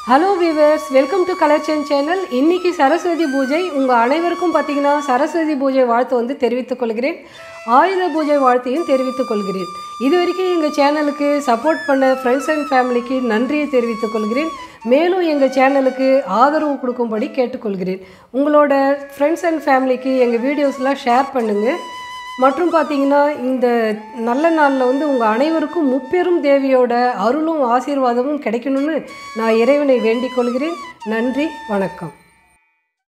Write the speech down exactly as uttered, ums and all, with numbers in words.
Hello viewers, welcome to கலர்ச்சன் channel. இன்றைக்கி சரஸ்வதி பூஜை. உங்கள் அனைவருக்கும் பார்த்திங்கன்னா சரஸ்வதி பூஜை வாழ்த்து வந்து தெரிவித்துக் கொள்கிறேன். ஆயுத பூஜை வாழ்த்தையும் தெரிவித்துக் கொள்கிறேன். இது வரைக்கும் எங்கள் சேனலுக்கு சப்போர்ட் பண்ண ஃப்ரெண்ட்ஸ் அண்ட் ஃபேமிலிக்கு நன்றியை தெரிவித்துக் கொள்கிறேன். மேலும் எங்கள் சேனலுக்கு ஆதரவு கொடுக்கும்படி கேட்டுக்கொள்கிறேன். உங்களோட ஃப்ரெண்ட்ஸ் அண்ட் ஃபேமிலிக்கு எங்கள் வீடியோஸ்லாம் ஷேர் பண்ணுங்கள். மற்றும் பார்த்திங்கன்னா இந்த நல்ல நாளில் வந்து உங்கள் அனைவருக்கும் முப்பெரும் தேவியோட அருளும் ஆசீர்வாதமும் கிடைக்கணும்னு நான் இறைவனை வேண்டிக் கொள்கிறேன். நன்றி, வணக்கம்.